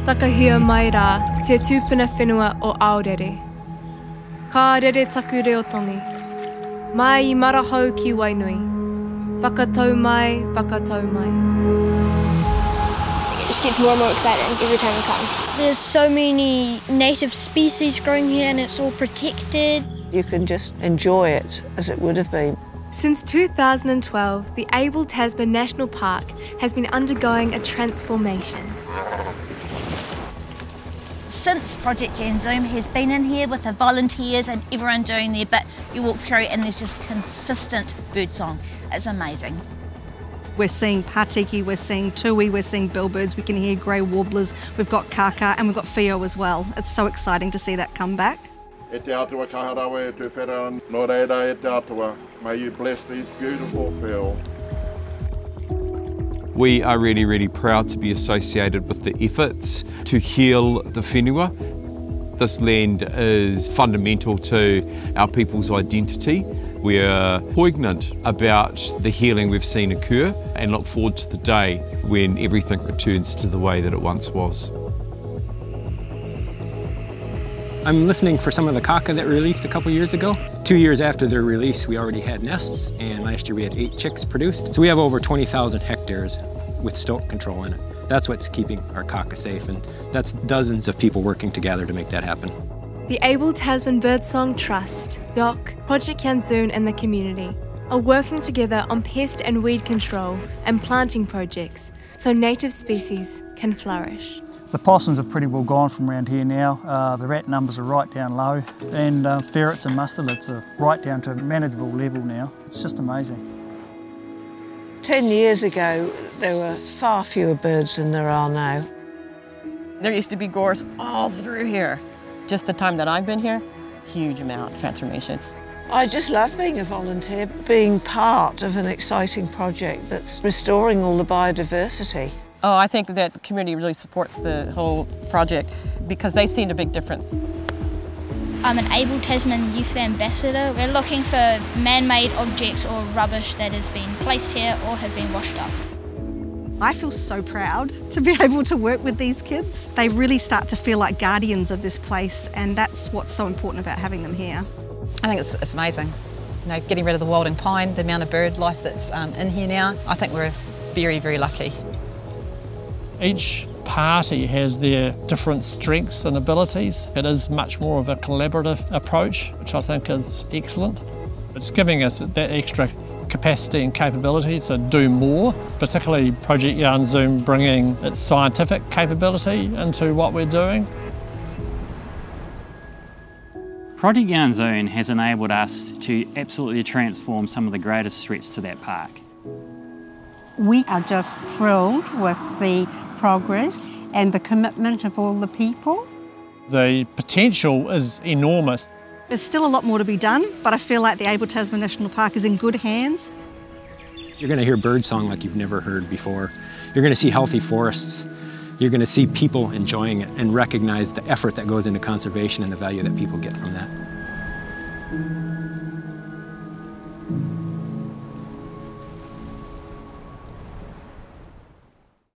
Takahia mai rā te tūpuna whenua o Aorere. Ka rere taku reo tongi. Mai I marahau ki Wainui. Whakatau mai, whakatau mai. It just gets more and more exciting every time we come. There's so many native species growing here and it's all protected. You can just enjoy it as it would have been. Since 2012, the Abel Tasman National Park has been undergoing a transformation. Since Project Janszoon has been in here with the volunteers and everyone doing their bit, you walk through and there's just consistent birdsong. It's amazing. We're seeing patiki, we're seeing tui, we're seeing bellbirds, we can hear grey warblers, we've got kaka and we've got whio as well. It's so exciting to see that come back. E te atua kaharawe e te whera, no reira e te atua. May you bless these beautiful whio. We are really, really proud to be associated with the efforts to heal the whenua. This land is fundamental to our people's identity. We're poignant about the healing we've seen occur and look forward to the day when everything returns to the way that it once was. I'm listening for some of the kaka that were released a couple years ago. 2 years after their release, we already had nests, and last year we had 8 chicks produced. So we have over 20,000 hectares with stock control in it. That's what's keeping our kaka safe, and that's dozens of people working together to make that happen. The Abel Tasman Birdsong Trust, DOC, Project Janszoon and the community are working together on pest and weed control and planting projects so native species can flourish. The possums are pretty well gone from around here now. The rat numbers are right down low, and ferrets and mustelids are right down to a manageable level now. It's just amazing. 10 years ago, there were far fewer birds than there are now. There used to be gorse all through here. Just the time that I've been here, huge amount of transformation. I just love being a volunteer, being part of an exciting project that's restoring all the biodiversity. Oh, I think that the community really supports the whole project because they've seen a big difference. I'm an Abel Tasman Youth Ambassador. We're looking for man-made objects or rubbish that has been placed here or have been washed up. I feel so proud to be able to work with these kids. They really start to feel like guardians of this place, and that's what's so important about having them here. I think it's amazing. You know, getting rid of the wilding pine, the amount of bird life that's in here now, I think we're very, very lucky. Each party has their different strengths and abilities. It is much more of a collaborative approach, which I think is excellent. It's giving us that extra capacity and capability to do more, particularly Project Janszoon bringing its scientific capability into what we're doing. Project Janszoon has enabled us to absolutely transform some of the greatest threats to that park. We are just thrilled with the progress and the commitment of all the people. The potential is enormous. There's still a lot more to be done, but I feel like the Abel Tasman National Park is in good hands. You're going to hear birdsong like you've never heard before. You're going to see healthy forests. You're going to see people enjoying it and recognize the effort that goes into conservation and the value that people get from that.